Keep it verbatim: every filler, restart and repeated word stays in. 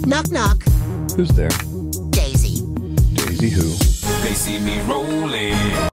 Knock, knock. Who's there? Daisy. Daisy who? They see me rolling.